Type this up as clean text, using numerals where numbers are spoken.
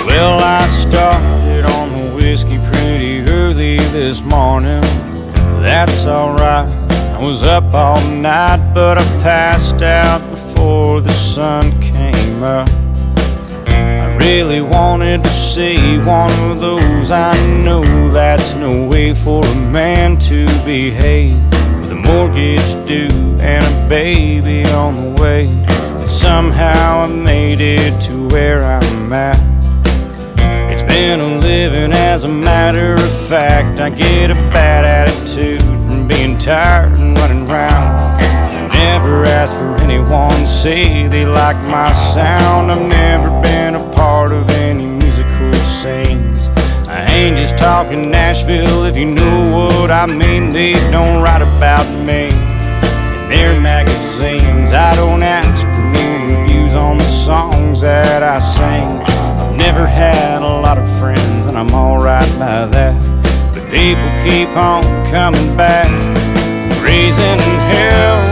Well, I started on the whiskey pretty early this morning. That's alright, I was up all night, but I passed out before the sun came up. I really wanted to see one of those. I know that's no way for a man to behave, with a mortgage due and a baby on the way. And somehow I made it to where I'm at. It's been a living, as a matter of fact. I get a bad attitude from being tired and running round. I never ask for anyone to say they like my sound. I've never been a part of any musical scenes. I ain't just talking Nashville, if you know what I mean. They don't write about me in their magazines. I don't ask for new reviews on the songs that I sing. I've never had a lot of friends, and I'm alright by that. But people keep on coming back, raising hell